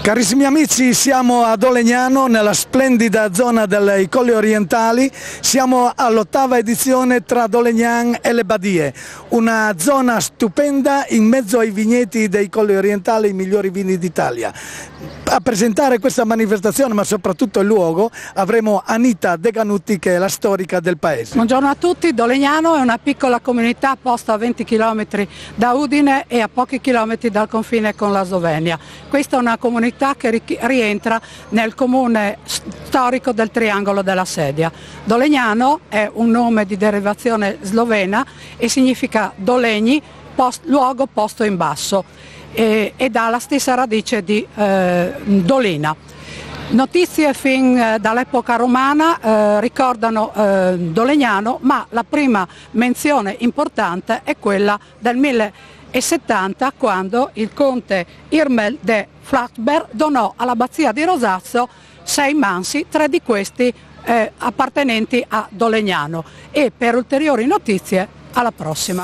Carissimi amici, siamo ad Olegnano, nella splendida zona dei Colli Orientali. Siamo all'8ª edizione tra Dolegnan e le Badie, una zona stupenda in mezzo ai vigneti dei Colli Orientali, i migliori vini d'Italia. A presentare questa manifestazione, ma soprattutto il luogo, avremo Anita De Ganutti, che è la storica del paese. Buongiorno a tutti. Dolegnano è una piccola comunità posta a 20 km da Udine e a pochi chilometri dal confine con la Slovenia. Questa è una comunità che rientra nel comune storico del Triangolo della Sedia. Dolegnano è un nome di derivazione slovena e significa Dolegni, luogo posto in basso, ed ha la stessa radice di dolina. Notizie fin dall'epoca romana ricordano Dolegnano, ma la prima menzione importante è quella del 1070, quando il conte Irmel de Flatberg donò all'abbazia di Rosazzo 6 mansi, 3 di questi appartenenti a Dolegnano. E per ulteriori notizie, alla prossima.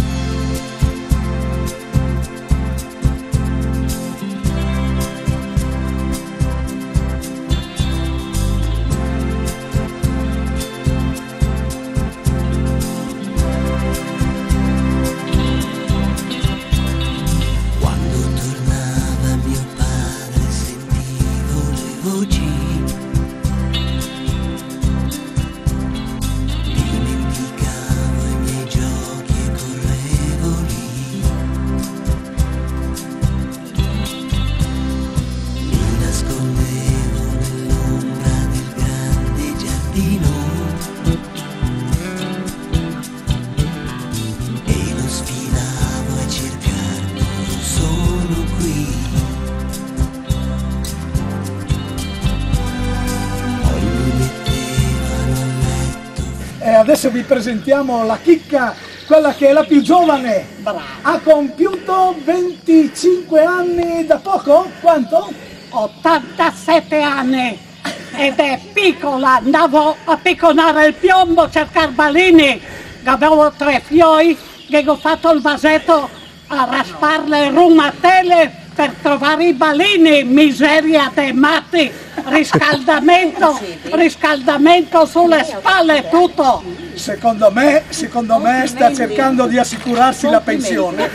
Adesso vi presentiamo la chicca, quella che è la più giovane. Brava. Ha compiuto 25 anni da poco? Quanto? 87 anni ed è piccola. Andavo a picconare il piombo, a cercare balini. Avevo 3 fioi che ho fatto il vasetto a raspare le rumatele per trovare i balini. Miseria dei matti, riscaldamento sulle spalle, tutto. Secondo me sta cercando di assicurarsi la pensione.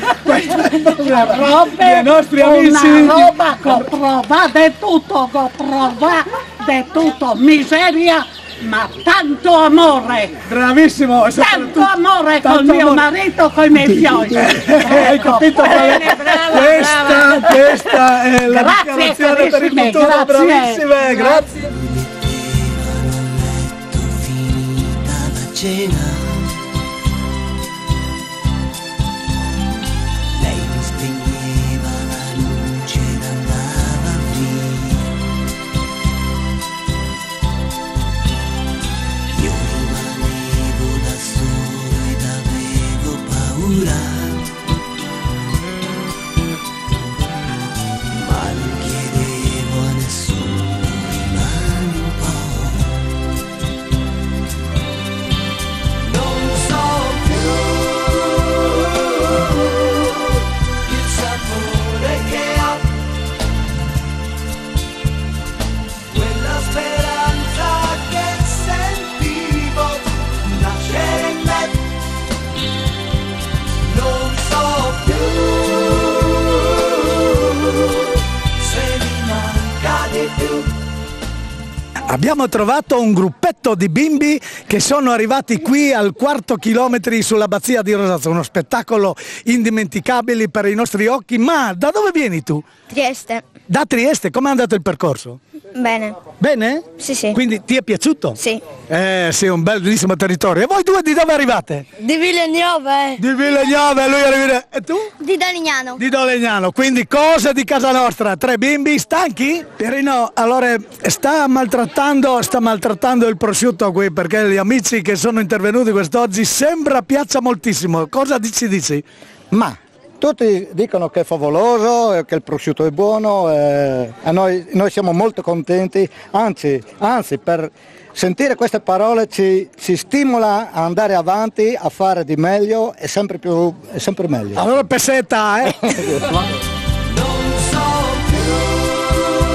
I nostri amici. Una roba che prova di tutto, miseria, ma tanto amore. Bravissimo. Tanto amore col mio marito, con i miei fioi. Hai capito? Questa è la dichiarazione per il futuro. Bravissime, grazie. Lei mi spegneva la luce ed andava via. Io rimanevo da solo ed avevo paura, ma non chiedevo a nessuno, rimani un po'. Abbiamo trovato un gruppetto di bimbi che sono arrivati qui al 4 chilometri sull'abbazia di Rosazzo, uno spettacolo indimenticabile per i nostri occhi. Ma da dove vieni tu? Trieste. Da Trieste, com'è andato il percorso? Bene. Bene? Sì, sì. Quindi ti è piaciuto? Sì. Sì, un bellissimo territorio. E voi due di dove arrivate? Di Villagnove. Di Villagnove, lui arriva. E tu? Di Dolegnano. Di Dolegnano, quindi cose di casa nostra. 3 bimbi stanchi? Pierino, allora sta maltrattando il prosciutto qui, perché gli amici che sono intervenuti quest'oggi sembra piaccia moltissimo. Cosa dici? Ma tutti dicono che è favoloso, che il prosciutto è buono, e noi siamo molto contenti, anzi per sentire queste parole ci stimola a andare avanti, a fare di meglio e sempre meglio. Allora pesetta, Non so più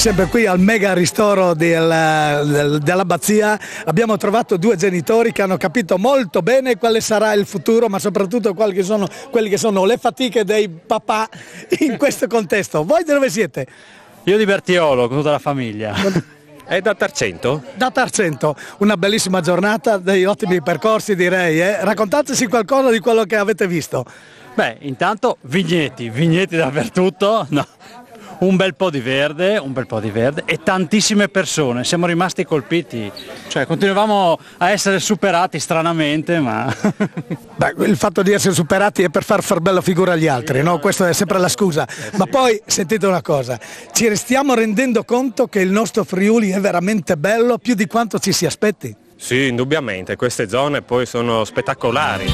sempre qui al mega ristoro dell'abbazia abbiamo trovato due genitori che hanno capito molto bene quale sarà il futuro, ma soprattutto quelle che sono le fatiche dei papà in questo contesto. Voi da dove siete? Io di Bertiolo, con tutta la famiglia. È da Tarcento? Da Tarcento, una bellissima giornata, dei ottimi percorsi direi. Raccontateci qualcosa di quello che avete visto. Beh, intanto vigneti dappertutto, no. Un bel po' di verde e tantissime persone, siamo rimasti colpiti, cioè continuavamo a essere superati stranamente, ma... Beh, il fatto di essere superati è per far bella figura agli altri, no? Questa è sempre la scusa, ma poi sentite una cosa, ci stiamo rendendo conto che il nostro Friuli è veramente bello più di quanto ci si aspetti? Sì, indubbiamente, queste zone poi sono spettacolari.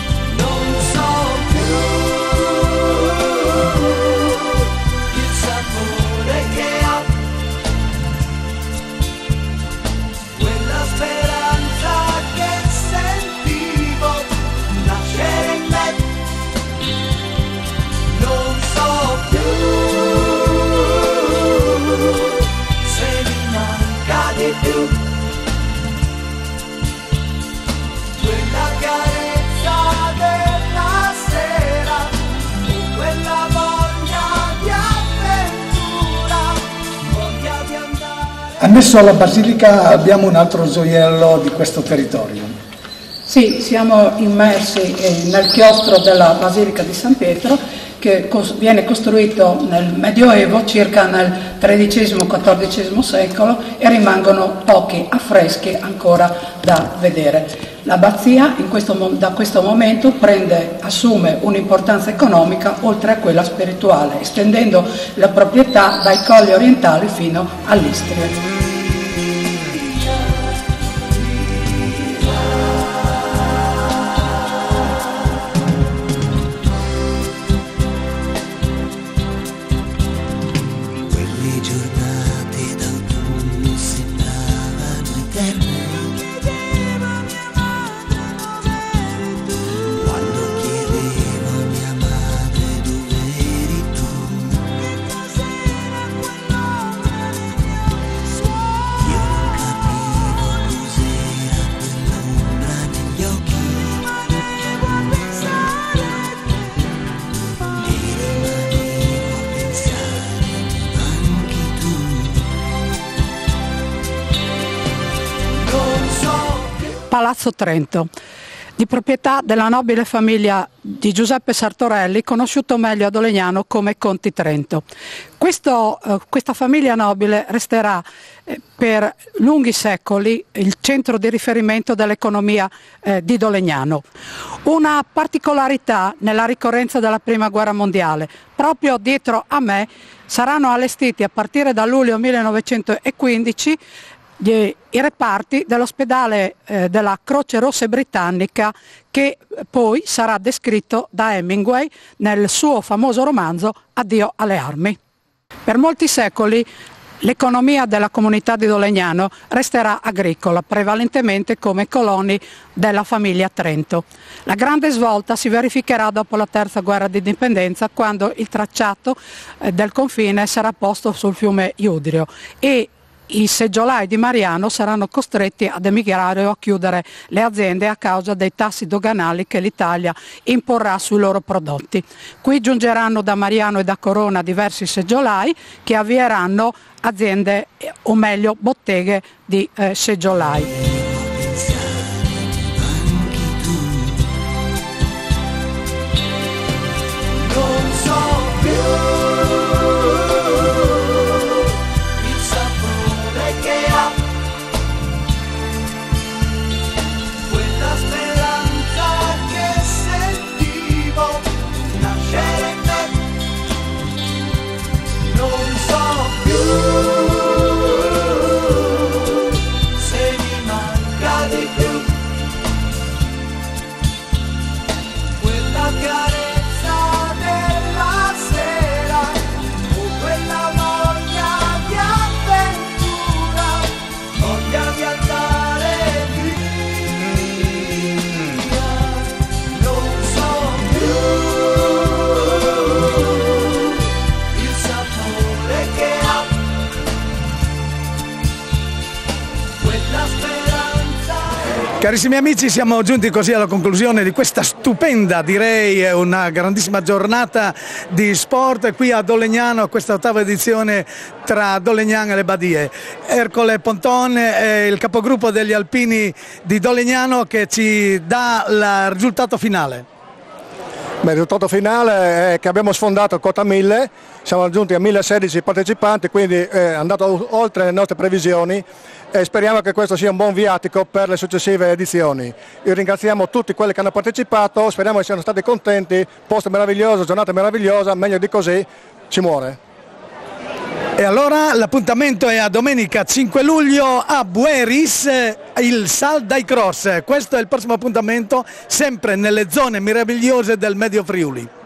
Quella carezza della sera, quella voglia di avventura, voglia di andare. Annesso alla Basilica abbiamo un altro gioiello di questo territorio. Sì, siamo immersi nel chiostro della Basilica di San Pietro, che viene costruito nel Medioevo, circa nel XIII-XIV secolo, e rimangono pochi affreschi ancora da vedere. L'abbazia da questo momento assume un'importanza economica oltre a quella spirituale, estendendo la proprietà dai colli orientali fino all'Istria. Palazzo Trento, di proprietà della nobile famiglia di Giuseppe Sartorelli, conosciuto meglio ad Olegnano come Conti Trento. Questa famiglia nobile resterà per lunghi secoli il centro di riferimento dell'economia di Dolegnano. Una particolarità nella ricorrenza della Prima Guerra Mondiale: proprio dietro a me saranno allestiti a partire da luglio 1915 i reparti dell'ospedale della Croce Rossa Britannica, che poi sarà descritto da Hemingway nel suo famoso romanzo Addio alle armi. Per molti secoli l'economia della comunità di Dolegnano resterà agricola, prevalentemente come coloni della famiglia Trento. La grande svolta si verificherà dopo la terza guerra di indipendenza, quando il tracciato del confine sarà posto sul fiume Iudrio e i seggiolai di Mariano saranno costretti ad emigrare o a chiudere le aziende a causa dei tassi doganali che l'Italia imporrà sui loro prodotti. Qui giungeranno da Mariano e da Corona diversi seggiolai che avvieranno aziende, o meglio botteghe di seggiolai. Se mi Carissimi amici, siamo giunti così alla conclusione di questa stupenda, direi una grandissima giornata di sport qui a Dolegnano, questa ottava edizione tra Dolegnano e le Badie. Ercole Ponton è il capogruppo degli alpini di Dolegnano che ci dà il risultato finale. Beh, il risultato finale è che abbiamo sfondato quota 1000, siamo giunti a 1016 partecipanti, quindi è andato oltre le nostre previsioni e speriamo che questo sia un buon viatico per le successive edizioni. Io ringraziamo tutti quelli che hanno partecipato, speriamo che siano stati contenti, posto meraviglioso, giornata meravigliosa, meglio di così ci muore. E allora l'appuntamento è a domenica 5 luglio a Bueris, il Sal dai Cross. Questo è il prossimo appuntamento, sempre nelle zone meravigliose del Medio Friuli.